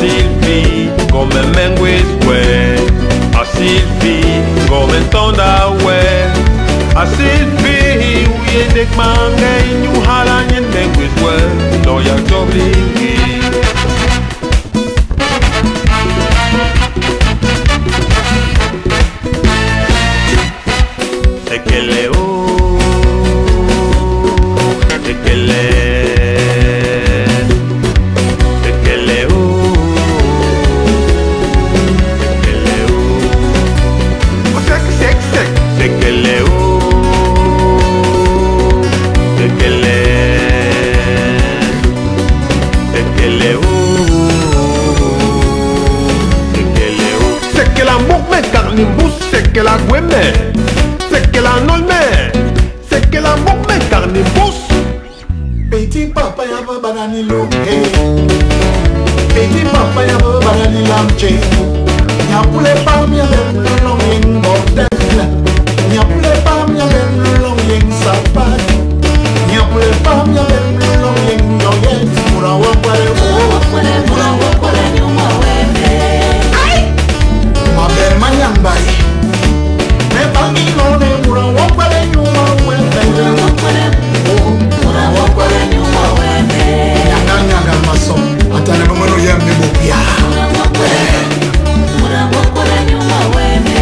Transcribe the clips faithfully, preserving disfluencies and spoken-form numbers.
Sylvie, come menguis we. A Sylvie, come tonda we. A Sylvie, we dek mange you halan yen menguis we. No ya joblingi. Ekele o, ekele, ekele o, ekele o. Sek sek sek, ekele o, ekele, ekele o, ekele o. Sekela mokme karni bus, sekela gweme. C'est que la non mais c'est que la mok me carne bous. Petit papa ya va banani loke. Petit papa ya va banani lamche. Nya pule pam ya ben long yeng mortel. Nya pule pam ya ben long yeng sapat. Nya pule pam ya ben long yeng yoyet. Mura wa kwale mura wa kwale nyuma weme. Ay, ma ben manyambai. Me bangi no ne mura wa kwale nyuma weme. Mura wa kwale nyuma weme. Nyaga nyaga maso. Atana mama no yem ne bopia. Mura wa kwale nyuma weme.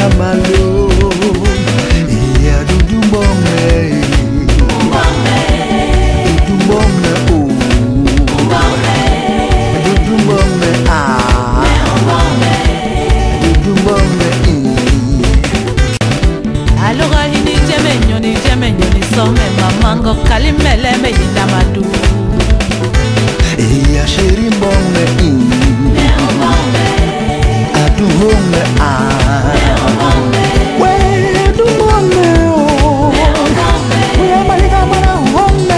la malo. Et à Doudou Mbomé. Doudou Mbomé, oh. Doudou Mbomé, ah. Doudou Mbomé, eh. Alors, il n'y a jamais, il n'y a jamais, il n'y a jamais, maman, Kalimele, mais il y a Madou. Et à chéri Mbomé, eh. À tout Mbomé, ah. Ouais, Doudou Mbomé, oh. Ouais, Malika, Mara, Mbomé,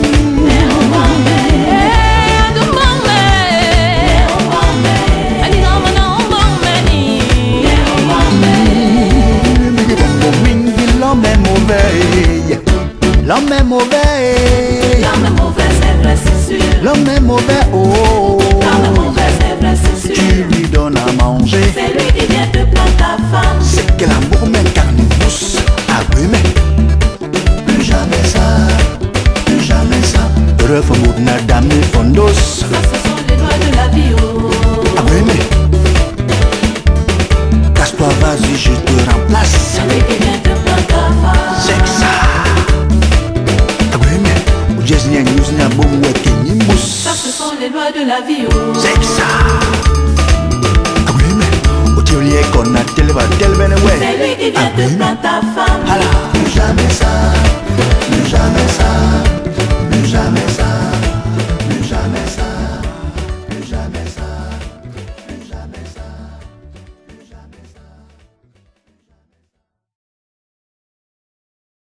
l'homme est mauvais, l'homme est mauvais, l'homme est mauvais, c'est vrai, c'est sûr. l'homme est mauvais, oh. L'homme est mauvais, c'est vrai, c'est sûr. Tu lui donnes à manger, C'est lui qui vient te prendre ta femme. c'est que l'amour m'incarne douce. Ah oui, mais plus jamais ça, plus jamais ça. Refaire n'a dame fondos. Ça, ce sont les lois de la vie, oh. Ah oui, mais casse-toi, vas-y, je te remplace. C'est lui qui vient te prendre ta femme. C'est que ça. Ah oui, mais ou just n'y a news n'a bon ouais que ni mousse. Ça, ce sont les lois de la vie, oh. C'est que ça. Ah oui, mais ou tu lié qu'on a tel va tel ben ouais. C'est lui qui vient Ah oui, te mais prendre ta femme. alors plus jamais ça, plus jamais